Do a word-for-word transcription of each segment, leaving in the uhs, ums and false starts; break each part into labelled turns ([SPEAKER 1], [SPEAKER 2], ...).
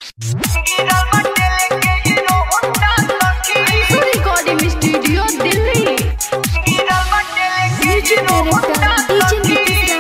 [SPEAKER 1] Recording studio Delhi. Music director DJ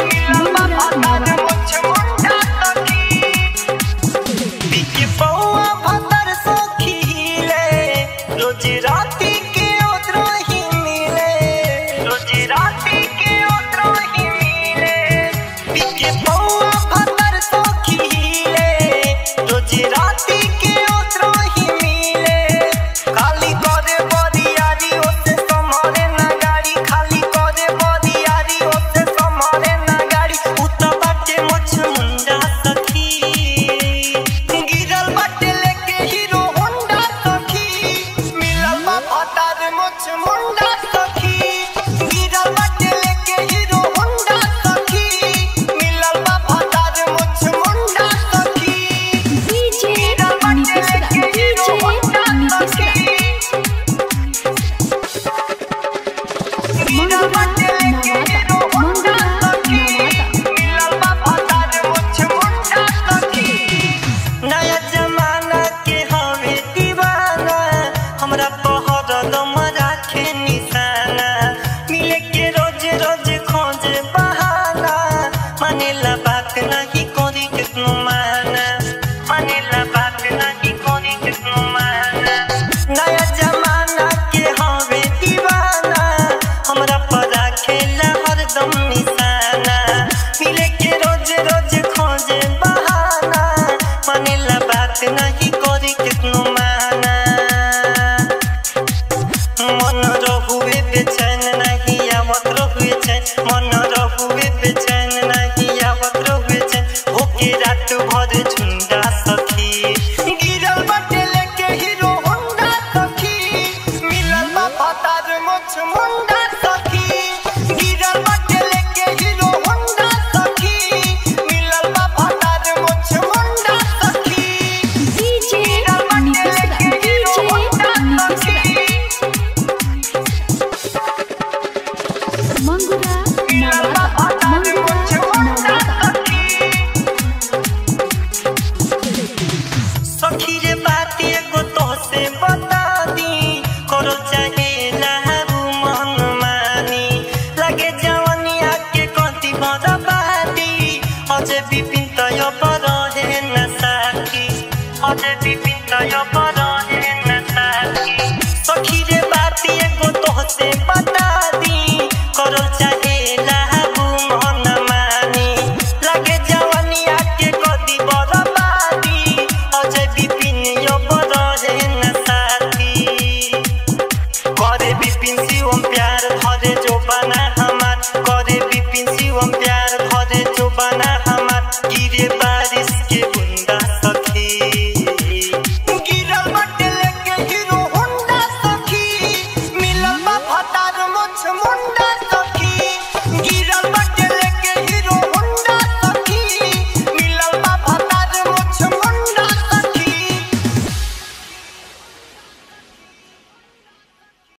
[SPEAKER 2] रोज राती के उतरो ही मिले, रोज राती के उतरो ही मिले, पीके पौआ भतर तो खिले, रोज राती के उतरो ही मिले, खाली करे बरियारी ओसे संभाले ना गाड़ी, खाली करे बरियारी ओसे संभाले ना गाड़ी, उता बाटे मोछ मुंडा सखी, गिरल बाटे लेके हीरो होंडा सखी, भतार मोछ मुंडा सखी, गिरल बाटे लेके हीरो होंडा सखी, मिलल बा भतार मोछ मुंडा सखी,
[SPEAKER 1] डीजे
[SPEAKER 2] गिरल बाटे लेके हीरो होंडा सखी, गिरल बाटे लेके हीरो होंडा सखी, मिलल बा भतार मोछ मुंडा सखी। नया जमाना के हवे दीवाना, हमरा दम राखे निशाना, मिले के रोज रोज खोजे बहाना, मानेला बात नहीं कोरी कितनो माना, मानेला बात नहीं कोरी कितनो माना, नया जमाना के हवे दीवाना, हमरा पर राखेला हरदम निशाना, मिले के रोज रोज खोजे बहाना, मानेला बात नहीं कोरी कितनो माना, मन रहुए बेचैन नहीं आवत रहुए चैन, मन रहुए बेचैन नहीं आवत रहुए चैन, होके रात भर झुंडा सखी, गिरल बाटे लेके हीरो होंडा सखी, मिलल बा भतार मोछ मुंडा सखी, गिरल बाटे लेके हीरो होंडा सखी, मिलल बा भतार मोछ मुंडा सखी,
[SPEAKER 1] डीजे
[SPEAKER 2] गिरल बाटे लेके हीरो होंडा सखी,
[SPEAKER 1] मंगुरा नवादा, मंगुरा नवादा।
[SPEAKER 2] सखी रे बात एगो तोहसे बता दी, करो चाहे लहू मन मानी, लगे जवनिया के कति बर्बादी, अजे विपिन तय पर रहे न साथी, अजे विपिन तय पर